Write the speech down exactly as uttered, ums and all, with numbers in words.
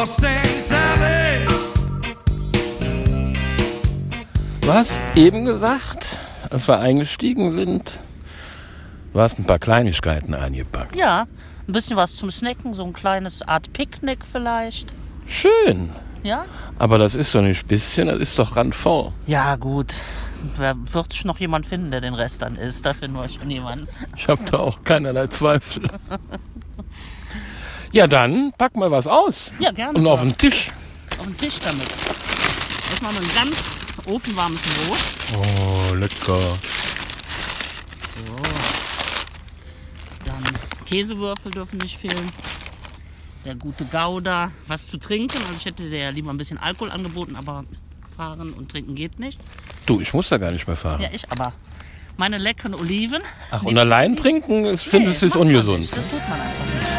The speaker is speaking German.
Mustang Sally. Du hast eben gesagt, als wir eingestiegen sind, du hast ein paar Kleinigkeiten eingepackt. Ja, ein bisschen was zum Snacken, so ein kleines Art Picknick vielleicht. Schön. Ja? Aber das ist doch nicht ein bisschen, das ist doch randvoll. Ja, gut. Da wird schon noch jemand finden, der den Rest dann isst. Da finden wir schon jemanden. Ich habe da auch keinerlei Zweifel. Ja, dann pack mal was aus. Ja, gerne. Und auf den Tisch. Auf den Tisch damit. Erstmal ein ganz ofenwarmes Brot. Oh, lecker. So. Dann Käsewürfel dürfen nicht fehlen. Der gute Gouda. Was zu trinken. Also ich hätte dir ja lieber ein bisschen Alkohol angeboten, aber fahren und trinken geht nicht. Du, ich muss da gar nicht mehr fahren. Ja, ich aber. Meine leckeren Oliven. Ach, und allein trinken, ist, findest du es macht man ungesund? nicht. Das tut man einfach nicht.